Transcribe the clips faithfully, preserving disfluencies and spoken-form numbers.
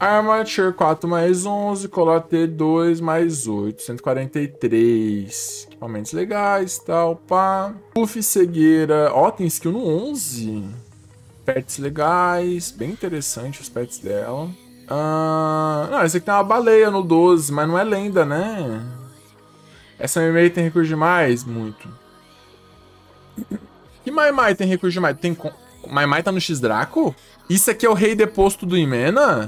Armature quatro mais onze, Colote dois mais oito, cento e quarenta e três. Equipamentos legais, tal, pá. Buff cegueira, ó, tem skill no onze. Pets legais, bem interessante os pets dela. Ah, não, esse aqui tem uma baleia no doze, mas não é lenda, né? Essa Maimai tem recurso demais? Muito. Que Maimai tem recurso demais? Tem... Maimai tá no X-Draco? Isso aqui é o rei deposto do Imena?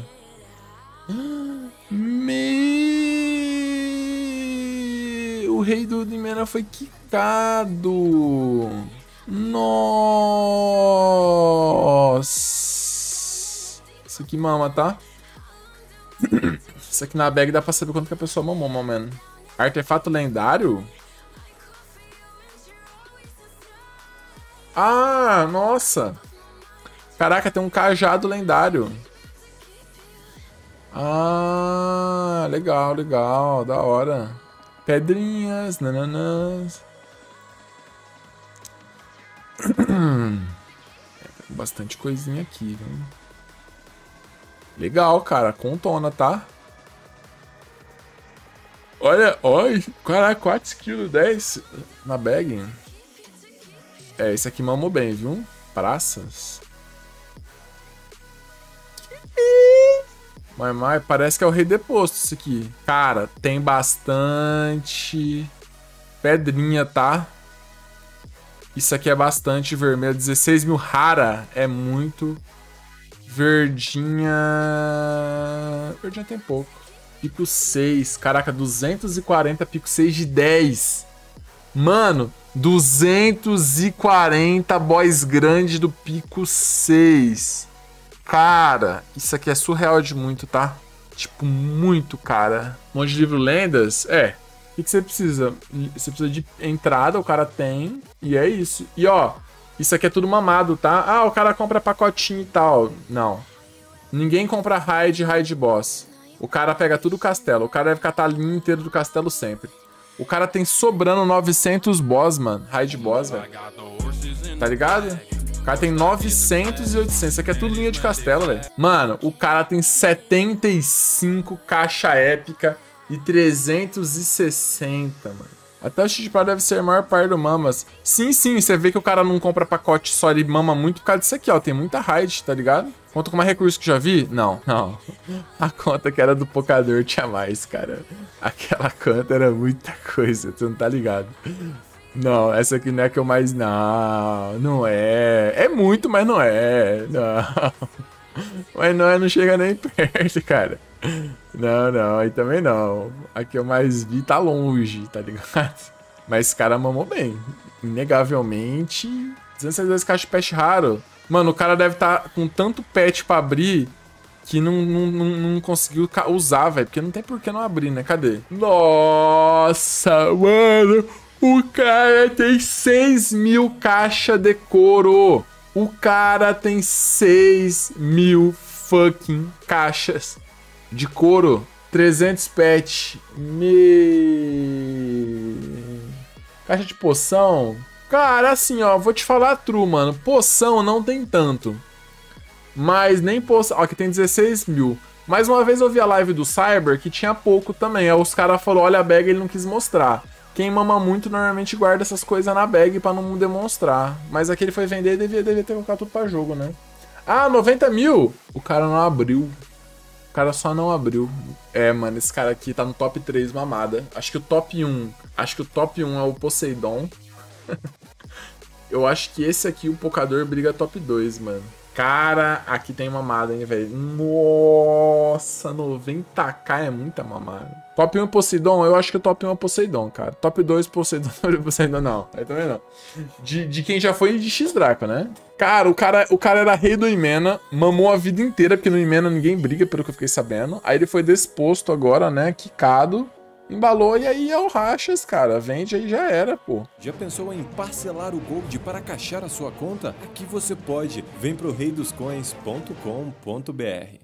Me... O rei do Imena foi quicado. Nossa. Isso aqui mama, tá? Isso aqui na bag dá pra saber quanto que a pessoa mamou, mano. Artefato lendário? Ah, nossa. Caraca, tem um cajado lendário. Ah, legal, legal, da hora. Pedrinhas, nananãs. Bastante coisinha aqui, viu? Legal, cara, contona, tá? Olha, olha, caraca, quatro quilos, dez na bag. É, esse aqui mamou bem, viu? Praças. Mas, mas parece que é o rei deposto isso aqui. Cara, tem bastante pedrinha, tá? Isso aqui é bastante vermelho. dezesseis mil rara é muito. Verdinha... Verdinha tem pouco. Pico seis. Caraca, duzentos e quarenta pico seis de dez. Mano, duzentos e quarenta boys grande do pico seis. Cara, isso aqui é surreal de muito, tá? Tipo, muito, cara. Um monte de livro lendas? É. O que, que você precisa? Você precisa de entrada, o cara tem. E é isso. E ó, isso aqui é tudo mamado, tá? Ah, o cara compra pacotinho e tal. Não. Ninguém compra raid, raid boss. O cara pega tudo o castelo. O cara deve catar a linha inteira do castelo sempre. O cara tem sobrando novecentos boss, mano. Raid boss, velho. Tá ligado? O cara tem novecentos e oitocentos. Isso aqui é tudo linha de castelo, velho. Mano, o cara tem setenta e cinco caixa épica e trezentos e sessenta, mano. Até o X-P deve ser a maior parte do mamas. Sim, sim, você vê que o cara não compra pacote só, ele mama muito por causa disso aqui, ó. Tem muita raid, tá ligado? Conta com mais recurso que já vi? Não, não. A conta que era do pocador tinha mais, cara. Aquela conta era muita coisa, tu não tá ligado? Não, essa aqui não é que eu mais... Não, não é. É muito, mas não é. Não. Mas não é, não chega nem perto, cara. Não, não, aí também não. A que eu mais vi tá longe, tá ligado? Mas esse cara mamou bem. Inegavelmente. duzentos e sessenta e dois caixas de pet raro. Mano, o cara deve estar tá com tanto pet pra abrir que não, não, não, não conseguiu usar, velho. Porque não tem por que não abrir, né? Cadê? Nossa, mano. O cara tem seis mil caixas de couro. O cara tem seis mil fucking caixas de couro. trezentos pet. Me... Caixa de poção. Cara, assim, ó. Vou te falar true, mano. Poção não tem tanto. Mas nem poção... Ó, aqui tem dezesseis mil. Mais uma vez eu vi a live do Cyber que tinha pouco também. Aí os caras falaram, olha a bag, ele não quis mostrar. Quem mama muito normalmente guarda essas coisas na bag pra não demonstrar. Mas aqui ele foi vender e devia, devia ter colocado tudo pra jogo, né? Ah, noventa mil! O cara não abriu. O cara só não abriu. É, mano, esse cara aqui tá no top três mamada. Acho que o top um... Acho que o top um é o Poseidon. Eu acho que esse aqui, o Pocador, briga top dois, mano. Cara, aqui tem mamada, hein, velho. Nossa, noventa k é muita mamada. Top um Poseidon? Eu acho que o top um é Poseidon, cara. Top dois Poseidon, Poseidon não. Aí também não. De, de quem já foi de X-Draco, né? Cara o, cara, o cara era rei do Imena, mamou a vida inteira, porque no Imena ninguém briga, pelo que eu fiquei sabendo. Aí ele foi desposto agora, né, quicado. Embalou e aí é o Rachas, cara. Vende aí já era, pô. Já pensou em parcelar o Gold para caixar a sua conta? Aqui você pode. Vem pro rei dos coins ponto com ponto br.